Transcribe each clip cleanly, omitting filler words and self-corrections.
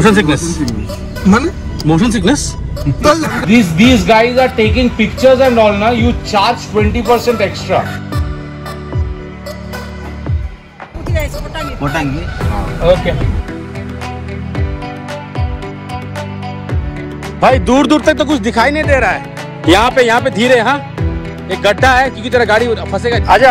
Motion sickness. Money? Motion sickness? These guys are taking pictures and all. Now you charge 20% extra. Okay. भाई दूर दूर तक तो कुछ दिखाई नहीं दे रहा है। यहाँ पे धीरे, हाँ एक गड्ढा है क्योंकि तेरा गाड़ी फंसेगा। आजा।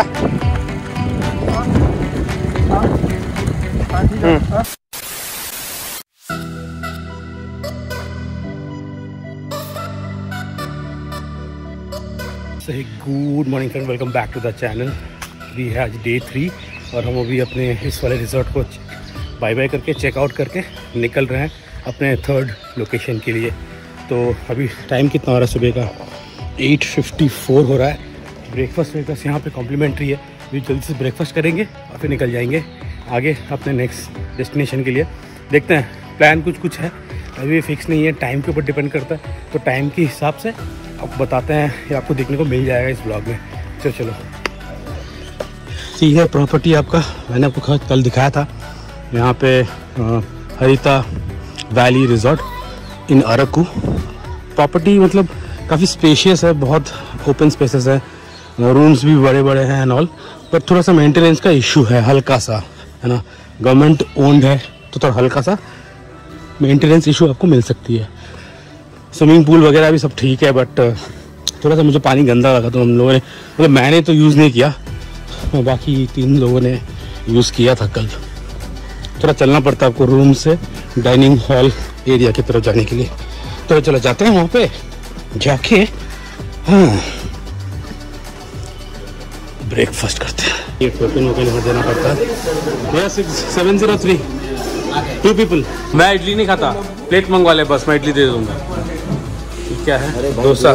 Good morning friend, welcome back to the channel. अभी है आज डे 3 और हम अभी अपने इस वाले रिजॉर्ट को बाय बाय करके चेकआउट करके निकल रहे हैं अपने थर्ड लोकेशन के लिए। तो अभी टाइम कितना हो रहा है? सुबह का 8:54 हो रहा है। ब्रेकफास्ट यहाँ पे कॉम्प्लीमेंट्री है। अभी जल्दी से ब्रेकफास्ट करेंगे और फिर निकल जाएंगे आगे अपने नेक्स्ट डेस्टिनेशन के लिए। देखते हैं, प्लान कुछ है, अभी फिक्स नहीं है, टाइम के ऊपर डिपेंड करता है। तो टाइम के हिसाब से आपको बताते हैं, ये आपको देखने को मिल जाएगा इस ब्लॉग में। चलो ठीक है। प्रॉपर्टी आपका मैंने आपको कल दिखाया था, यहाँ पे Haritha valley resort in Araku. Property मतलब काफ़ी स्पेशियस है, बहुत ओपन स्पेसेस है, रूम्स भी बड़े बड़े हैं एंड ऑल। पर थोड़ा सा मेंटेनेंस का इशू है, हल्का सा, है ना। गवर्नमेंट ओन्ड है तो थोड़ा हल्का सा मेंटेनेंस इशू आपको मिल सकती है। स्विमिंग पूल वगैरह भी सब ठीक है, बट थोड़ा सा मुझे पानी गंदा लगा तो हम लोगों ने, मतलब मैंने तो यूज़ नहीं किया, बाकी 3 लोगों ने यूज़ किया था कल। थोड़ा चलना पड़ता है आपको रूम से डाइनिंग हॉल एरिया की तरफ जाने के लिए। तो चलो जाते हैं वहाँ पे जाके, हाँ ब्रेकफास्ट करते हैं। ये टोकन वोकन देना पड़ता है। 703 2 पीपल। मैं इडली नहीं खाता, प्लेट मंगवा ले बस, मैं इडली दे दूंगा। क्या है? डोसा।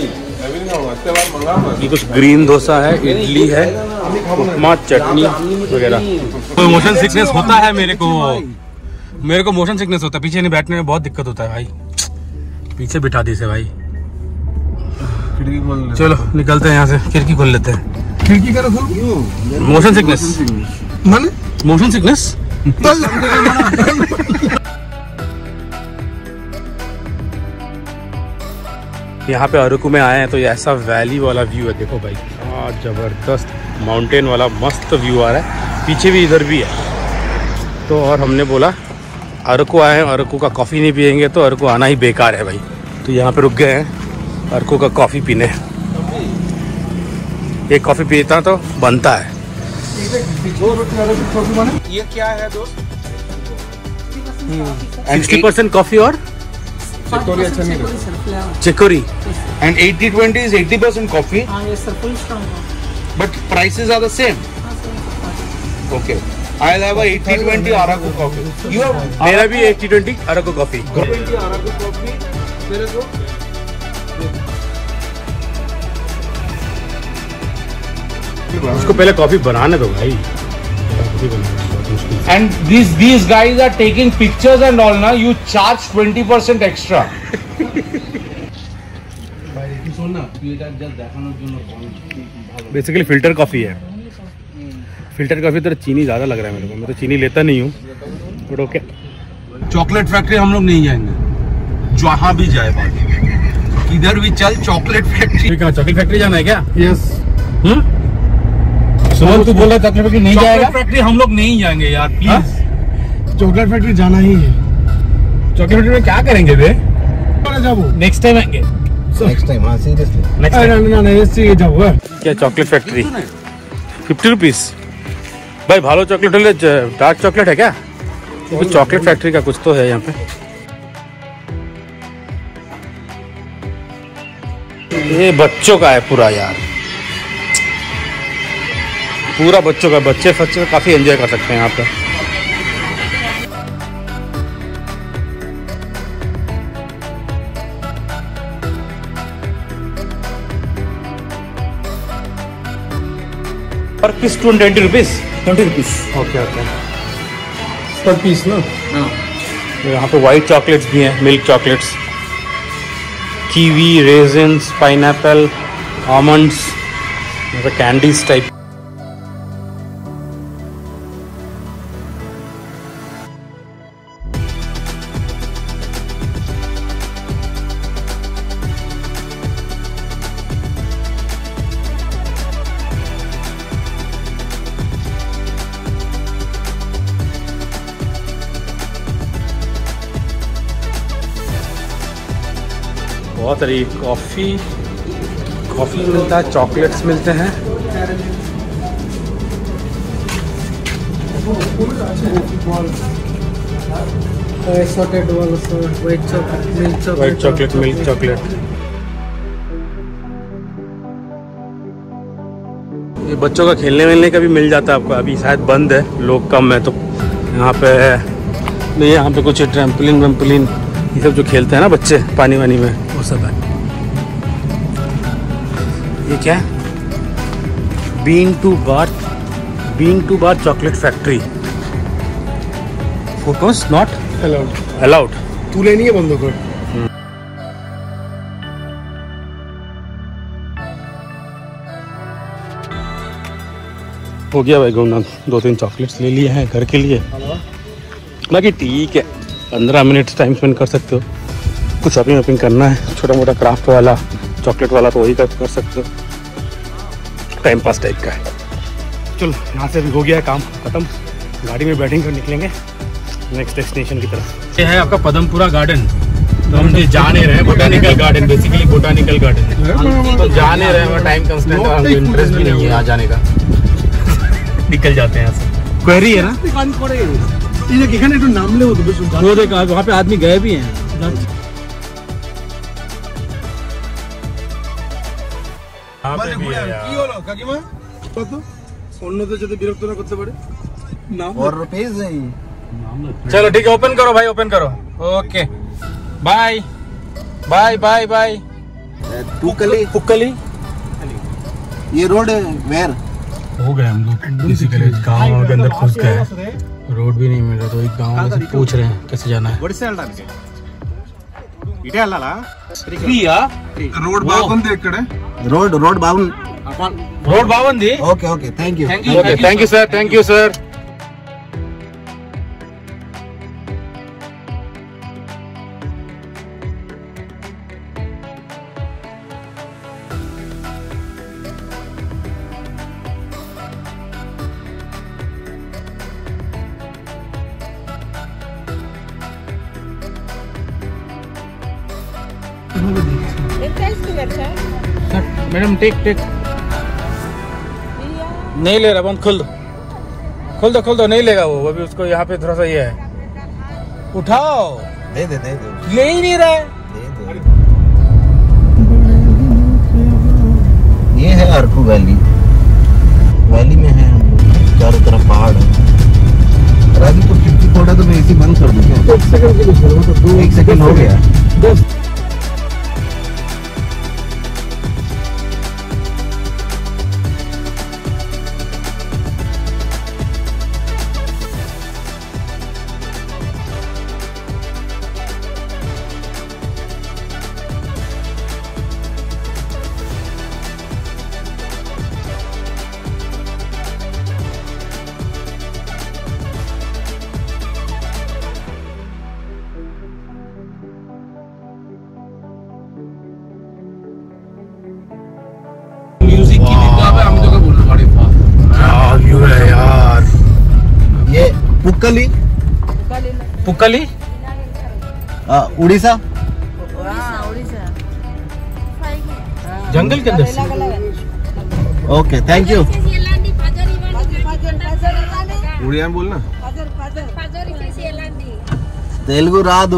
ये कुछ ग्रीन डोसा है, इडली है, उपमा, चटनी वगैरह। कोई मोशन सिकनेस होता है मेरे को मोशन सिकनेस होता है। पीछे नहीं बैठने में बहुत दिक्कत होता है भाई। पीछे बिठा दी से भाई। चलो निकलते हैं यहाँ से, खिड़की खोल लेते हैं। खिड़की का खोल। मोशन सिकनेस माने? Motion sickness. यहाँ पे अरकू में आए हैं तो ये ऐसा वैली वाला व्यू है, देखो भाई, जबरदस्त माउंटेन वाला मस्त व्यू आ रहा है। पीछे भी इधर भी है। तो और हमने बोला अरकू आए हैं, अरकू का कॉफ़ी नहीं पियेंगे तो अरकू आना ही बेकार है भाई। तो यहाँ पे रुक गए हैं अरकू का कॉफ़ी पीने। एक कॉफ़ी पीता तो बनता है। ये क्या है दोस्त? 60% कॉफ़ी और चिकोरी अच्छा नहीं रहता। Chicory And 80-20 is 80% coffee. Yes sir, full strong. But prices are the same. Okay. I'll have a 80-20 Araku coffee. You have मेरा भी 80-20 अरकू कॉफ़ी। 20 Araku coffee. मेरे को उसको पहले कॉफ़ी बनाने दो भाई। And these guys are taking pictures and all. Now you charge 20% extra. Basically filter coffee है। फिल्टर कॉफ़ी तो चीनी ज़्यादा लग रहा है मेरे को। मैं तो चीनी लेता नहीं हूँ, बट ओके। चॉकलेट फैक्ट्री हम लोग नहीं जाएंगे, जहाँ भी जाए बात, इधर भी चल चॉकलेट फैक्ट्री। कहाँ चॉकलेट फैक्ट्री जाना है क्या? यस। सुमन तू बोल रहा है चॉकलेट फैक्ट्री नहीं जाएगा? फैक्ट्री हम लोग नहीं जाएंगे यार, प्लीज। चॉकलेट फैक्ट्री जाना ही है। चॉकलेट फैक्ट्री में क्या करेंगे बे? जाओ नेक्स्ट टाइम आएंगे। Next time. हाँ सीरियसली। नेक्स्ट टाइम ना ये जाओ। क्या चॉकलेट फैक्ट्री? 50 रुपीज़ भाई। भालो चॉकलेट है, डार्क चॉकलेट है क्या? कुछ चॉकलेट फैक्ट्री का कुछ तो है यहाँ पे। ये बच्चों का है पूरा यार, पूरा बच्चों का। बच्चे काफी एंजॉय कर सकते हैं यहाँ पे। Per piece 20 rupees. 20 rupees. Okay okay, per piece ना। यहाँ पे वाइट चॉकलेट्स भी हैं, milk chocolates, kiwi, raisins, pineapple, almonds, candies type. बहुत सारी कॉफ़ी मिलता है, चॉकलेट्स मिलते हैं। White chocolate, milk chocolate. ये बच्चों का खेलने वेलने का भी मिल जाता है आपको। अभी शायद बंद है, लोग कम है, तो यहाँ पे नहीं, यहाँ पे कुछ ट्रैम्पोलिन वैम्पोलिन ये सब जो खेलते हैं ना बच्चे पानी वानी में, वो सब है। ये क्या है? Bean to bar chocolate factory. Photos not allowed. तू लेनी है बंदों को। हो गया भाई घूमना, 2-3 चॉकलेट्स ले लिए हैं घर के लिए। बाकी ठीक है, 15 मिनट टाइम स्पेंड कर सकते हो। कुछ शॉपिंग वॉपिंग करना है, छोटा मोटा क्राफ्ट वाला, चॉकलेट वाला, तो वही कर सकते हो। टाइम पास टाइप का है। चलो यहाँ से भी हो गया है काम खत्म, गाड़ी में बैठेंगे और निकलेंगे नेक्स्ट डेस्टिनेशन की तरफ। ये है आपका पदमपुरा गार्डन, तो हम जा नहीं रहे हैं। Botanical garden, basically botanical garden तो जा नहीं रहे हैं। टाइम कंस्टेंट है, हमको इंटरेस्ट भी नहीं है यहाँ जाने का। निकल जाते हैं यहाँ से। क्वेरी है ना, वो देखा वहाँ पे आदमी गए भी हैं। चलो ठीक है, ओपन करो भाई, ओपन करो। Okay bye bye bye bye. पुक्कली ये रोड वेयर हो गए हम लोग बेसिकली गाँव के अंदर घुस गए। रोड भी नहीं मिल रहा, तो एक गाँव में से पूछ रहे हैं कैसे जाना है। रोड बावंदी। Okay thank you. Okay thank you sir. Madam take नहीं ले रहा, बंद खोल दो, नहीं लेगा वो अभी। उसको यहाँ पे थोड़ा सा ये है, उठाओ। दे ले ही नहीं रहा है। ये है अरकू वैली में है हम लोग, चारों तरफ पहाड़ है। राजू को खिड़की खोला तो मैं इसी बंद कर दूँ। 1 सेकंड हो गया। ये पुक्कली उड़ीसा जंगल के अंदर। Okay thank you. उड़िया में बोलना। तेलुगु रादू।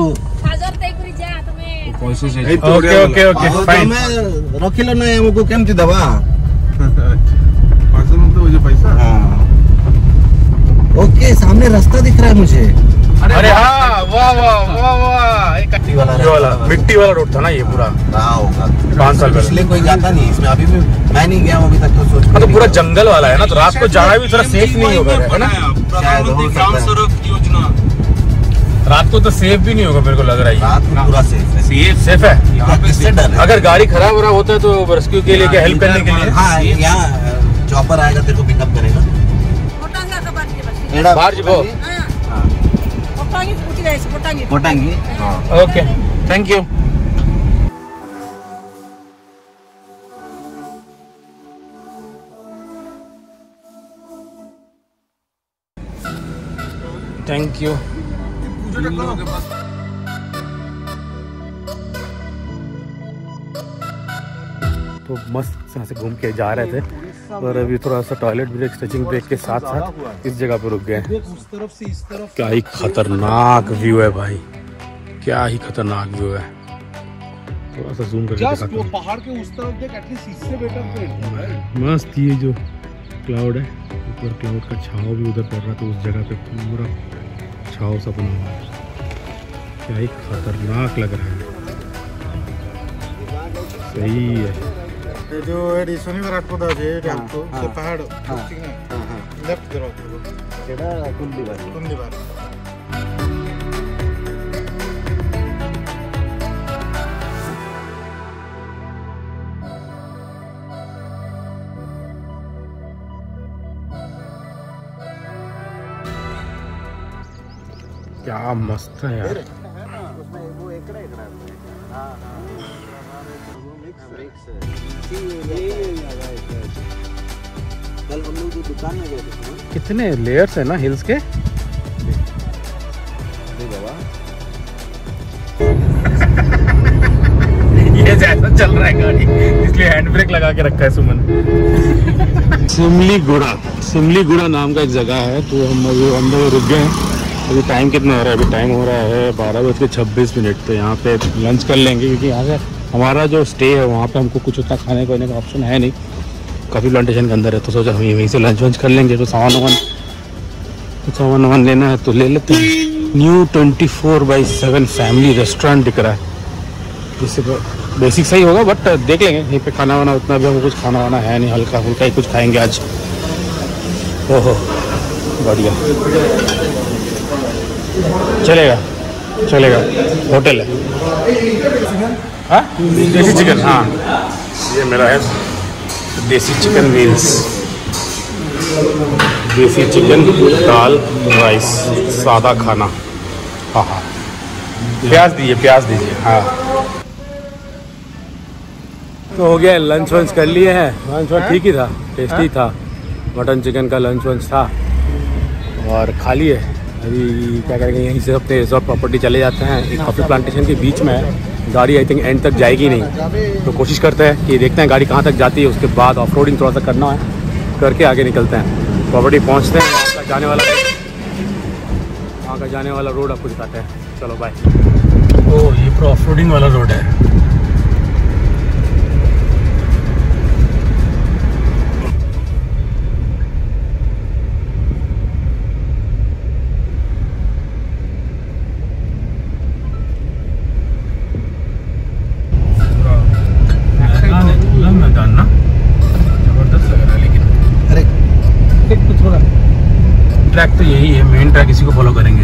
Okay fine. रखिल ना हमको केमती दबा पैसा। ओके सामने रास्ता दिख रहा है मुझे। अरे हाँ, वाह। मिट्टी वाला रोड था ना ये पूरा। रहा होगा 5 साल पहले। इसलिए कोई जाता नहीं इसमें, अभी भी मैं नहीं गया हूँ अभी तक। तो सोच तो पूरा जंगल वाला है ना, तो रात को जाना भी थोड़ा सेफ नहीं होगा, है ना? प्रधानमंत्री ग्राम सड़क योजना। रात को तो सेफ भी नहीं होगा मेरे को लग रहा है। रात में पूरा सेफ है। यहाँ पे इससे डर है। अगर गाड़ी खराब हो रहा होता है तो रेस्क्यू के लिए, क्या हेल्प करने के लिए? हाँ यहाँ चॉपर आएगा तेरे को पिकअप करेगा। कोटांगी। Okay thank you. Thank you. तो मस्त यहाँ से घूम के जा रहे थे, और अभी थोड़ा सा टॉयलेट ब्रेक, स्ट्रेचिंग ब्रेक के साथ साथ इस जगह पे रुक गए। क्या ही खतरनाक व्यू है भाई, क्या ही खतरनाक व्यू है। थोड़ा सा जूम करके दिखाता हूं। पहाड़ के उस तरफ देख, एटलीस्ट इससे बेटर मस्त ये जो क्लाउड है, ऊपर क्लाउड का छाव भी उधर पड़ रहा था, उस जगह पे पूरा छाव सा बना हुआ है। क्या ही खतरनाक लग रहा है। सही है। ये जो एडी शनिवार आठपदा है ये हमको से पहाड़ लेफ्ट तरफ एडा कुंडीबार क्या मस्त है यार। उसमें वो एकड़ा हां कल हम लोग जो दुकान में गए थे, कितने लेयर्स है ना हिल्स के। ये जैसा चल रहा है गाड़ी, इसलिए हैंड ब्रेक लगा के रखा है सुमन। सिमलीगुड़ा नाम का एक जगह है, तो हम अभी अंदर रुक गए हैं। अभी टाइम कितना हो रहा है? अभी टाइम हो रहा है 12:26। तो यहाँ पे लंच कर लेंगे, क्योंकि यहाँ से हमारा जो स्टे है वहाँ पे हमको कुछ उतना खाने पीने का ऑप्शन है नहीं, काफ़ी प्लांटेशन के अंदर है। तो सोचा हम यहीं से लंच वंच कर लेंगे। तो सामान लेना है तो ले लेते हैं। न्यू 24/7 फैमिली रेस्टोरेंट दिख रहा है, जिससे बेसिक सही होगा, बट देख लेंगे। यहीं पे खाना वाना उतना भी हमको कुछ खाना वाना है नहीं, हल्का फुल्का ही कुछ खाएंगे आज। ओहो बढ़िया, चलेगा। होटल है, हाँ देसी चिकन। हाँ ये मेरा है देसी चिकन मील्स, देसी चिकन, दाल, राइस, सादा खाना। हाँ प्याज दीजिए। हाँ तो हो गया, लंच वंच कर लिए हैं। लंच वंच ठीक ही था, टेस्टी था। मटन चिकन का लंच वंच था और खा लिए। अभी क्या करेंगे, यहीं से अपने रिजॉर्ट प्रॉपर्टी चले जाते हैं। एक कॉफ़ी प्लांटेशन के बीच में है, गाड़ी आई थिंक एंड तक जाएगी नहीं, तो कोशिश करते हैं कि देखते हैं गाड़ी कहाँ तक जाती है। उसके बाद ऑफ रोडिंग थोड़ा सा करना है, करके आगे निकलते हैं। प्रॉपर्टी पहुँचते हैं, वहाँ का जाने वाला रोड आपको दिखाते हैं। चलो बाय। ओ ये पूरा ऑफ रोडिंग वाला रोड है। मैदान ना जबरदस्त लग रहा है, लेकिन अरे कुछ थोड़ा ट्रैक तो यही है, मेन ट्रैक इसी को फॉलो करेंगे।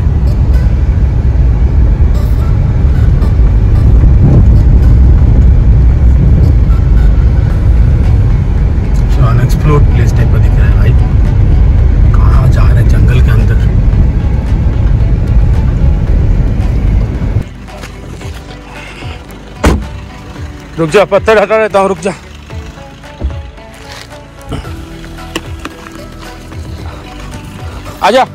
अनएक्सप्लोर्ड प्लेस टाइप का दिख रहा है भाई। कहाँ जा रहे हैं? जंगल के अंदर। रुक जा, पत्थर हटा देता हूँ, रुक जा। आजा,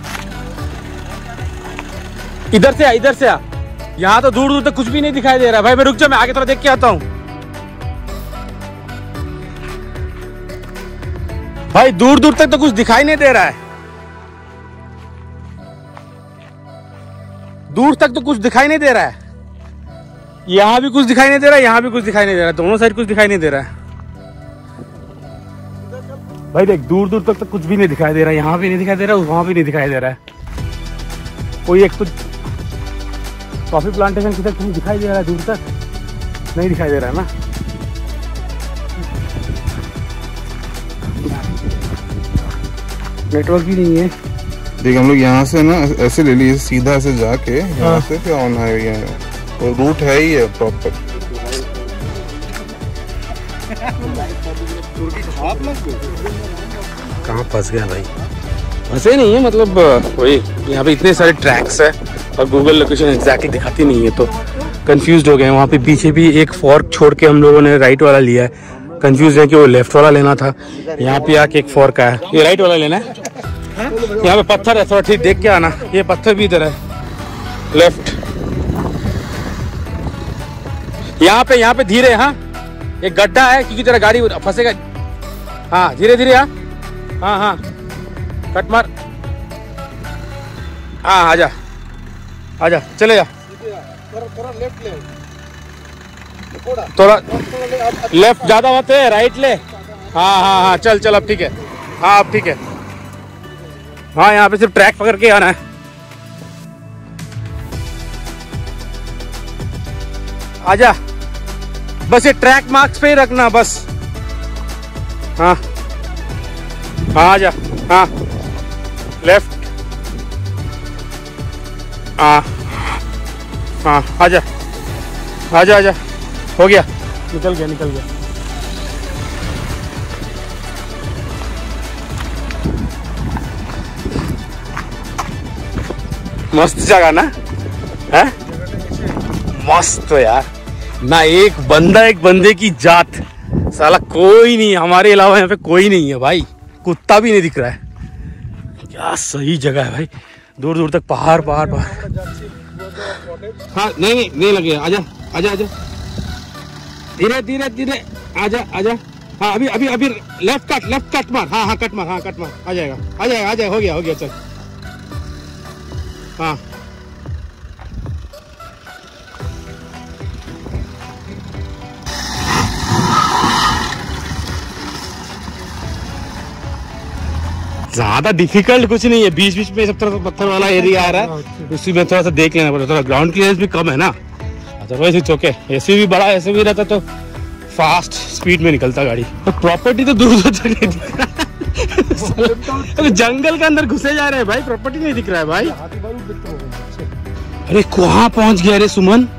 इधर से आ। यहाँ तो दूर दूर तक कुछ भी नहीं दिखाई दे रहा भाई। मैं रुक जा, मैं आगे थोड़ा देख के आता हूँ भाई। दूर दूर तक तो कुछ दिखाई नहीं दे रहा है। दूर तक तो कुछ दिखाई नहीं दे रहा है। यहाँ भी कुछ दिखाई नहीं दे रहा है, यहाँ भी कुछ दिखाई नहीं दे रहा है। दोनों साइड कुछ दिखाई नहीं दे रहा है भाई। देख, दूर दूर तक तो कुछ भी नहीं दिखाई दे रहा है। यहाँ भी नहीं दिखाई दे रहा है, वहाँ भी नहीं दिखाई दे रहा है। कोई एक तो कॉफी प्लांटेशन किधर कहीं दिखाई दे रहा है, दूर तक नहीं दिखाई दे रहा है ना। नेटवर्क भी नहीं है। देख हम लोग यहाँ से ना ऐसे ले लिए, सीधा ऐसे जाके यहाँ से फिर ऑन हाईवे है, वो रूट है ही है प्रॉपर। कहाँ फंस गया भाई? फंसे नहीं है, मतलब वही यहाँ पे इतने सारे ट्रैक्स है और गूगल लोकेशन एग्जैक्टली दिखाती नहीं है, तो कंफ्यूज हो गए। वहाँ पे पीछे भी एक फॉर्क छोड़ के हम लोगों ने राइट वाला लिया है। कंफ्यूज है कि वो लेफ्ट वाला लेना था। यहाँ पे आके एक फॉर्क है, ये राइट वाला लेना है। यहाँ पे पत्थर है, थोड़ा ठीक देख के आना। ये पत्थर भी इधर है, लेफ्ट। यहाँ पे धीरे। हाँ एक गड्ढा है क्योंकि तेरा गाड़ी फंसेगा। हाँ धीरे धीरे। हाँ हाँ कट मार। हाँ आजा आजा चले जा। थोड़ा लेफ्ट ज्यादा मत है, राइट ले। हाँ हाँ हाँ चल चल अब ठीक है। हाँ अब ठीक है। हाँ यहाँ पे सिर्फ ट्रैक पकड़ के आना है। आजा बस ये ट्रैक मार्क्स पे ही रखना बस। हाँ हाँ आजा। हाँ लेफ्ट। हाँ हाँ आजा आजा आजा। हो गया, निकल गया निकल गया। मस्त जगह ना है, मस्त तो यार ना। एक बंदा एक बंदे की जात, साला कोई नहीं हमारे अलावा यहाँ पे कोई नहीं है भाई। कुत्ता भी नहीं दिख रहा है। क्या सही जगह है भाई, दूर दूर तक पहाड़ पहाड़ पहाड़। हाँ नहीं लगे। आजा आजा आजा धीरे धीरे धीरे। आजा आजा। हाँ अभी अभी अभी लेफ्ट कट मार। हाँ हाँ कट मार। हाँ कट मार। आ जाएगा आ जाएगा आ जाएगा। हो गया चल। हाँ ज्यादा डिफिकल्ट कुछ नहीं है। बीच बीच में सब तरह पत्थर वाला एरिया आ रहा है, उसी में थोड़ा सा देख लेना पड़ेगा। थोड़ा ग्राउंड क्लियरेंस भी कम है ना, अदरवाइज इट्स ओके। ऐसे भी बड़ा ऐसे भी रहता तो फास्ट स्पीड में निकलता गाड़ी। तो प्रॉपर्टी तो दूर दूर तक नहीं दिख रहा है। जंगल के अंदर घुसे जा रहे हैं भाई, प्रॉपर्टी नहीं दिख रहा है भाई। अरे कहाँ पहुंच गया रे सुमन।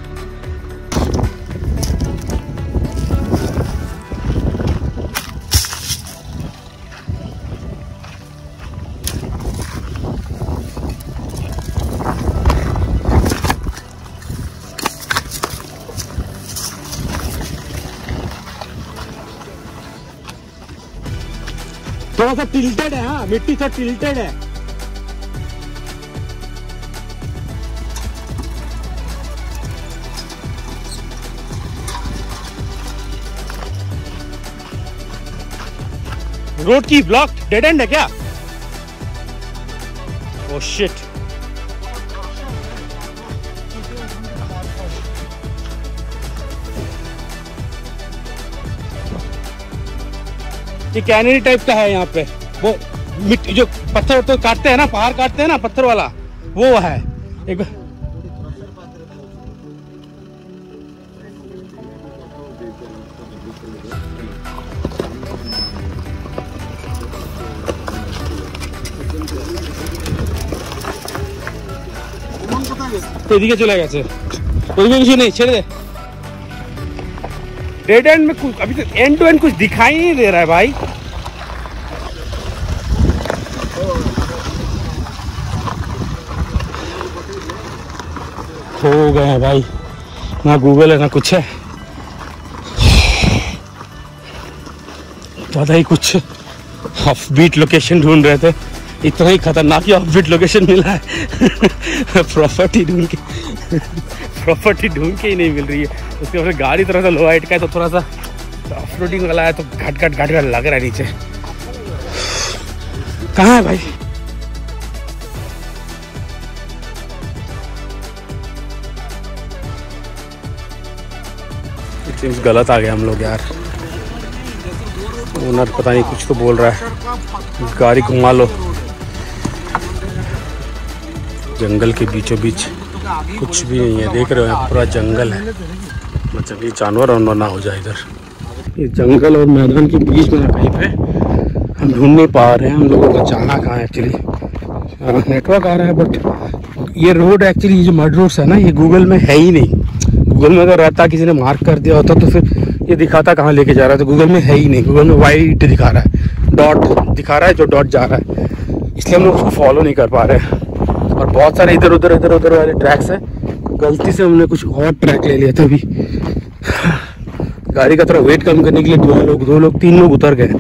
थोड़ा सा टिल्टेड है। हाँ मिट्टी थोड़ा टिल्टेड है। रोड की ब्लॉक डेड एंड है क्या? Oh shit. ये कैनरी टाइप का है यहाँ पे। वो मिट्टी जो पत्थर तो काटते हैं ना, पहाड़ काटते हैं ना पत्थर वाला, वो है एक। এদিকে চলে গেছে, ওইদিকে কিছু নেই, ছেড়ে দे। डेड एंड में कुछ अभी तो एंड टू एंड कुछ दिखाई नहीं दे रहा है भाई। हो गए हैं भाई, ना गूगल है ना कुछ है। ज्यादा ही कुछ ऑफ बीट लोकेशन ढूंढ रहे थे, इतना ही खतरनाक ही ऑफ बीट लोकेशन मिला है। प्रॉपर्टी ढूंढ के ही नहीं मिल रही है। उसके बाद गाड़ी थोड़ा सा लो हाइट का है तो थोड़ा सा ऑफ रोडिंग वाला है तो घट लग रहा है नीचे। कहाँ है भाई? गलत आ गया हम लोग यार। ओनर पता नहीं कुछ तो बोल रहा है, गाड़ी घुमा लो। जंगल के बीचों बीच कुछ भी नहीं है, देख रहे हो पूरा जंगल है। मतलब ये जानवर वानवर ना हो जाए इधर। ये जंगल और मैदान के बीच में कहीं पे हम ढूंढ नहीं पा रहे हैं हम लोगों का जाना कहाँ है। एक्चुअली नेटवर्क आ रहा है बट ये रोड एक्चुअली ये जो मड रोड्स है ना, ये गूगल में है ही नहीं। गूगल में अगर रहता, किसी ने मार्क कर दिया होता तो फिर ये दिखाता कहाँ लेके जा रहा है। तो गूगल में है ही नहीं, गूगल में वाइट दिखा रहा है, डॉट दिखा रहा है, जो डॉट जा रहा है। इसलिए हम लोग उसको फॉलो नहीं कर पा रहे हैं। और बहुत सारे इधर उधर वाले ट्रैक्स है, गलती से हमने कुछ और ट्रैक ले लिया था। अभी गाड़ी का थोड़ा वेट कम करने के लिए दो लोग 3 लोग उतर गए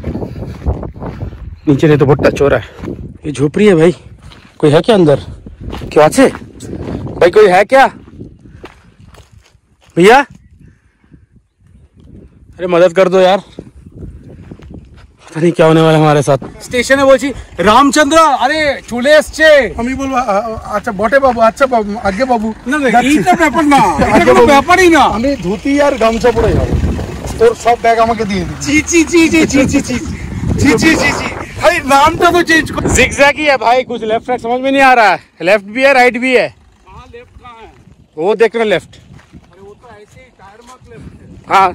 नीचे, नहीं तो बहुत टच हो रहा है। ये झोपड़ी है भाई, कोई है क्या अंदर? क्या আছে भाई, कोई है क्या भैया? अरे मदद कर दो यार, पता नहीं क्या होने वाला हमारे साथ। স্টেশনে বলছি রামচন্দ্র, আরে চলে এসছে। আমি বলবো আচ্ছা বটে বাবু, আচ্ছা বাবু, আগে বাবু। না এইটা ব্যাপার না, এটা কোনো ব্যাপারই না। আমি ধুতি আর গামছা পরে যাবো, তোর সব ব্যাগ আমাকে দিয়ে দিবি। জি জি জি জি জি জি জি জি জি জি জি भाई नाम तो चेंज कर। जिगजैग ही है भाई, कुछ लेफ्ट राइट समझ में नहीं आ रहा है। लेफ्ट भी है राइट भी है। कहाँ लेफ्ट कहाँ है? वो देख रहे लेफ्ट। अरे वो तो ऐसे ही टायर मार्क लेफ्ट है। हाँ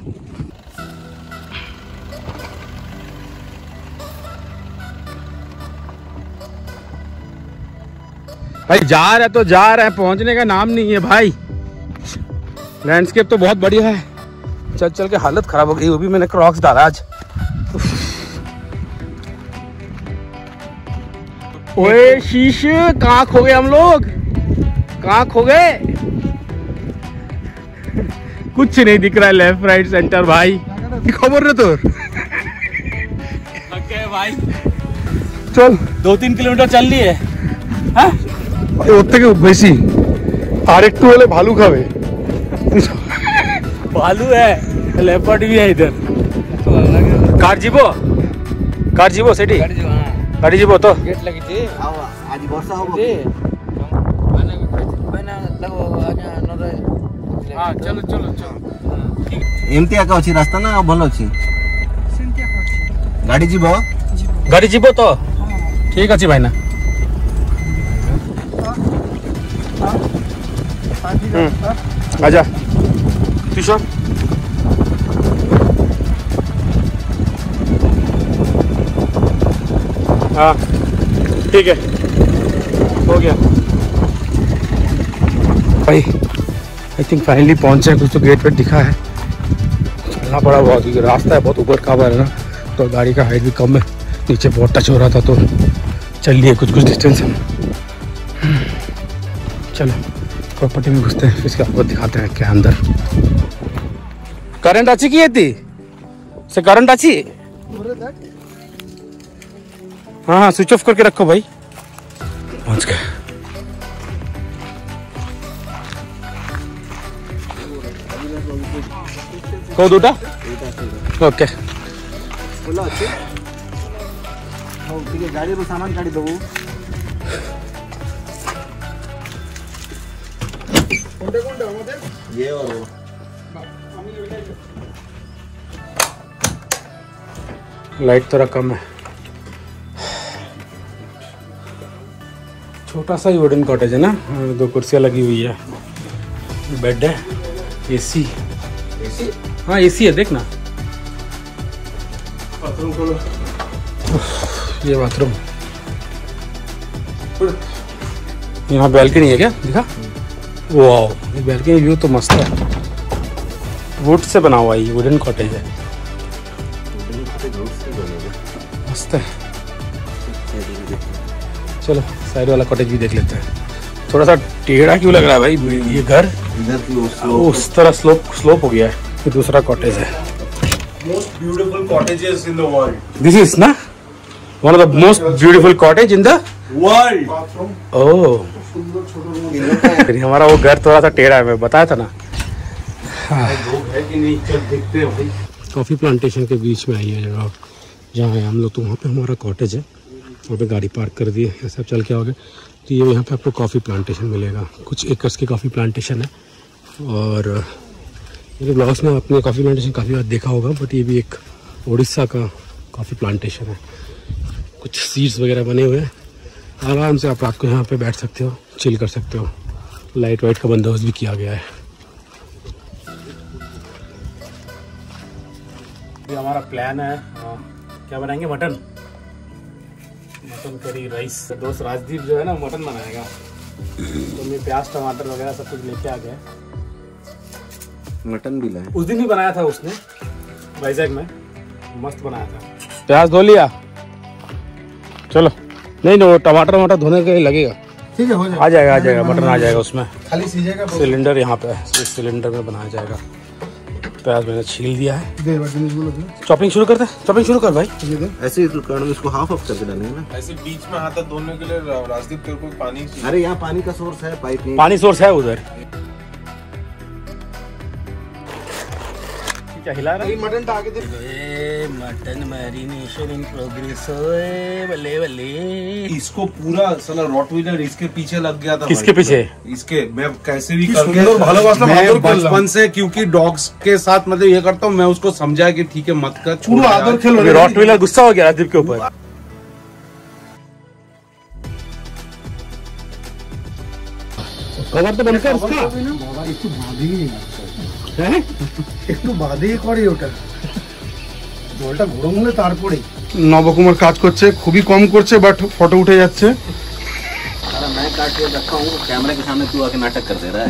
भाई जा रहे तो जा रहे हैं, पहुंचने का नाम नहीं है भाई। लैंडस्केप तो बहुत बढ़िया है, चल चल के हालत खराब हो गई। वो भी मैंने क्रॉक्स डाला आज। ओए शीश, कहाँ खो गए हम लोग, कहाँ खो गए? कुछ नहीं दिख रहा है लेफ्ट राइट सेंटर भाई। खबर है तो भाई चल 2-3 किलोमीटर चल लिए। ওর থেকে বেশি আর একটু হলে ভালু খাবে। भालू है, लेपर्ड भी है इधर। कार जीवो सेठी गाड़ी जीवो तो गेट लगी थी आज वर्षा हो गई। हाँ चलो चलो चलो। एमती आका अछि रास्ता ना भल अछि, गाड़ी जीवो तो ठीक अच्छी भाई ना। आजा किशोर। हाँ ठीक है, हो गया भाई। आई थिंक फाइनली पहुंचे हैं। कुछ तो गेट पे दिखा है, चलना पड़ा बहुत, क्योंकि रास्ता है बहुत ऊपर खाबर है ना, तो गाड़ी का हाइट भी कम है, नीचे बहुत टच हो रहा था, तो चल लिए कुछ डिस्टेंस है। चलो प्रॉपर्टी में घुसते हैं, फिर इसके आपको दिखाते हैं क्या अंदर। करंट अच्छी की थी से करंट अच्छी। हाँ हाँ स्विच ऑफ करके रखो भाई। पहुंच गए। को दूटा ओके। गाड़ी में सामान काढ़ी दबू। ये और वो लाइट थोड़ा कम है। छोटा सा ही वुडन कॉटेज है ना, 2 कुर्सियाँ लगी हुई है, बेड है, एसी। हाँ एसी है, देखना। बाथरूम खोलो, ये बाथरूम। यहाँ बैल्कनी है क्या, दिखा? वाह, ये बैल्कनी व्यू तो मस्त है। वुड से बना हुआ है, वुडन कॉटेज है, मस्त है। चलो साइड वाला कॉटेज भी देख लेते हैं। थोड़ा सा टेढ़ा क्यों लग रहा है भाई ये घर? इधर की उस तरह स्लोप हो गया है। ये दूसरा कॉटेज है। Most beautiful cottages in the world. This is ना one of the most beautiful cottage in the World. Oh. हमारा वो घर थोड़ा सा टेढ़ा है, मैं बताया था ना। लोग है कि नहीं, चल देखते हैं भाई। कॉफ़ी प्लांटेशन के बीच में आई है जगह, जहाँ है हम लोग। तो वहाँ पे हमारा कॉटेज है, वहाँ पे गाड़ी पार्क कर दी है। ऐसा चल के आओगे तो ये यहाँ पे आपको कॉफ़ी प्लांटेशन मिलेगा। कुछ एकर्स की कॉफ़ी प्लांटेशन है। और मेरे ब्लॉग्स में आपने कॉफ़ी प्लांटेशन काफ़ी बार देखा होगा, बट ये भी एक उड़ीसा का कॉफ़ी प्लांटेशन है। कुछ सीड्स वगैरह बने हुए हैं, आराम से आप रात को यहाँ पे बैठ सकते हो, चिल कर सकते हो। लाइट वाइट का बंदोबस्त भी किया गया है। ये हमारा प्लान है, क्या बनाएंगे? Mutton curry rice. दोस्त राजदीप जो है ना मटन बनाएगा, तो मैं प्याज टमाटर वगैरह सब कुछ लेके आ गया। मटन भी लाए, उस दिन भी बनाया था उसने वाइजैक में, मस्त बनाया था। प्याज धो लिया, चलो। नहीं वो टमाटर वमाटर धोने के लिए लगेगा। ठीक है, हो जाएगा, आ जाएगा मटन आ जाएगा उसमें। खाली सीजेगा। सिलेंडर यहाँ पे है, इस सिलेंडर में बनाया जाएगा। प्याज मैंने छील दिया है। चॉपिंग शुरू करते हैं। चॉपिंग शुरू कर भाई। ऐसे ही करना, इसको हाफ ऑफ करके डालेंगे ना। ऐसे बीच में हाथ धोने के लिए राजदीप तेरे को पानी। अरे यहाँ पानी का सोर्स है, पाइप नहीं। पानी सोर्स है उधर। क्या हिला रहा है? मटन आगे दे। Mutton marination in progress. बल्ले बल्ले। इसको पूरा साला रॉटवीलर इसके पीछे लग गया था। किसके पीछे? इसके मैं कैसे भी करके मैं बचपन से क्योंकि डॉग्स के साथ मतलब ये करता हूँ, मैं उसको समझाया कि ठीक है मत कर, पूरा आदर खेल। रॉटवीलर गुस्सा हो गया राजदीप के ऊपर। कवर तो बंद कर उसका। একটু বাদেই করে ওটা, জলটা গরম হলে তারপরে। নবকুমার কাজ করছে, খুবই কম করছে, বাট ফটো উঠে যাচ্ছে। मैं काट के रखा हूँ, कैमरे के सामने तू आके नाटक कर दे रहा है।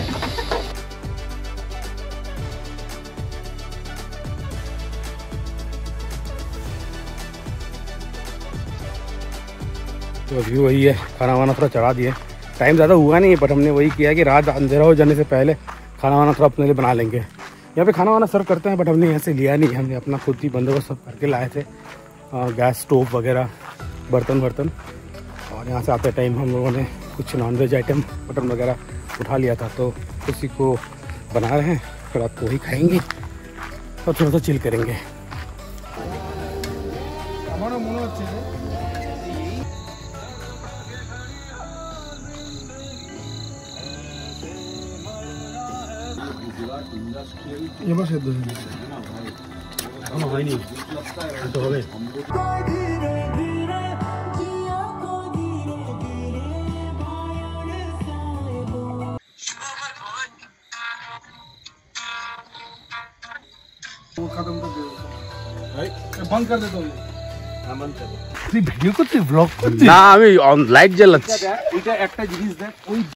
तो अभी वही है, खाना वाना थोड़ा चढ़ा दिए। टाइम ज़्यादा हुआ नहीं है, बट हमने वही किया कि रात अंधेरा हो जाने से पहले खाना वाना थोड़ा अपने लिए बना लेंगे। यहाँ पे खाना वाना सर्व करते हैं, बट हमने यहाँ से लिया नहीं, हमने अपना खुद ही बंदोबस्त सब करके लाए थे। गैस स्टोव वगैरह, बर्तन और यहाँ से आते टाइम हम लोगों ने कुछ नॉनवेज आइटम मटन वगैरह उठा लिया था, तो उसी को बना रहे हैं। फिर रात को वही खाएंगे और थोड़ा सा चिल करेंगे। এবার সেদ্ধ হয়ে গেছে। হয়নি তো হবে। বন্ধ করে দে তুমি। হ্যাঁ বন্ধ कर दो। তুই ভিডিও করছিস, ব্লগ করছিস? না, আমি লাইট জ্বালাচ্ছি। এটা একটা জিনিস দেখ, ওই